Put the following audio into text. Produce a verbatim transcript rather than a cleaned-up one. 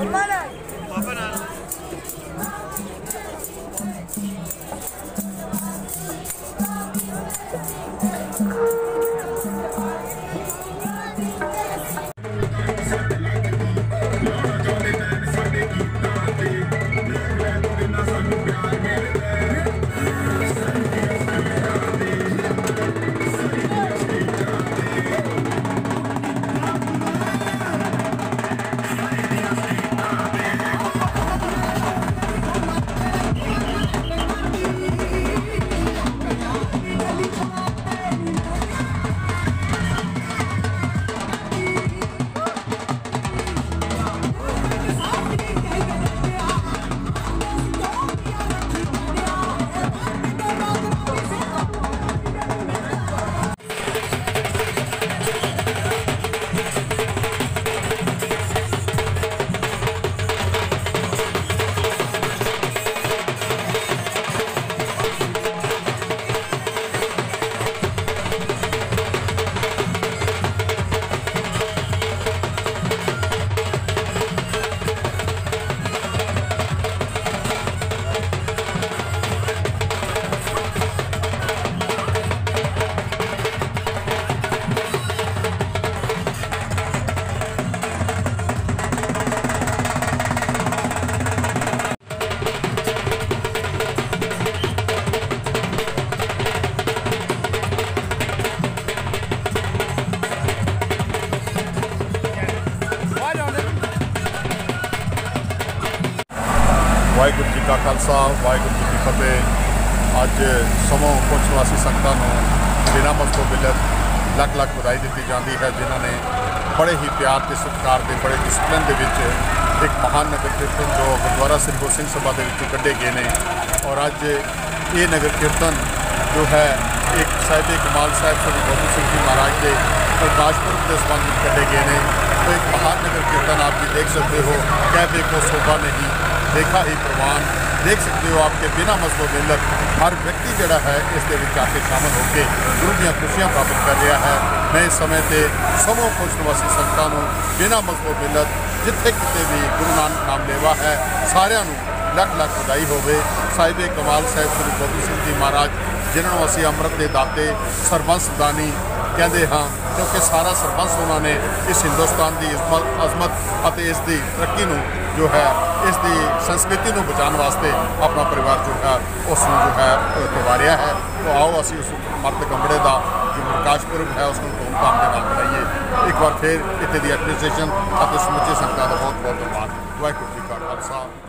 वाहिगुरू जी का खालसा वाहिगुरू जी की फतेह। अज समों पुंछ निवासी संगतां नूं बिना मजहबों बिलत लख लख बधाई दी जाती है, जिन्होंने बड़े ही प्यार के सत्कार के बड़े डिसिपलिन के विच एक महान नगर कीर्तन जो गुरुद्वारा श्री गुरु सिंह सभा के कढ़े गए हैं। और अज ये नगर कीर्तन जो है एक साहिब कमाल साहब श्री गोबिंद सिंह जी महाराज के प्रकाश पुरब के संबंध में कढ़े गए हैं। तो एक महान नगर कीर्तन आप भी देख सकते हो, कह देखो शोभा नहीं देखा ही प्रवान, देख सकते हो आपके बिना मजहब मिलत हर व्यक्ति जोड़ा है इस आके शामिल होकर गुरु दी खुशियां प्राप्त कर रहा है। मैं इस समय से समूह पुंछ निवासी संगतां नूं बिना मजहब मिलत जिथे किते भी गुरु नानक नाम लेवा है सारिਆਂ ਨੂੰ लख लख बधाई होवे। साहिब कमाल साहब श्री गोबिंद सिंह जी महाराज जिन्होंने असी अमृत के दाते सरबंस दानी कहते हाँ, क्योंकि सारा सरबंस उन्होंने इस हिंदुस्तान की इज्जत अजमत और इसकी तरक्की नूं जो है इसकी संस्कृति को बचाने वास्ते अपना परिवार जो है उसको जो है गुवारिया है। तो आओ असी उस मर्द कंबड़े का जो प्रकाश पुरब है उसको धूमधाम के नाम मनाइए। एक बार फिर इतने की एडमिनिस्ट्रेशन और समुचे संगतां का बहुत बहुत धन्यवाद। वाहिगुरू जी का खालसा।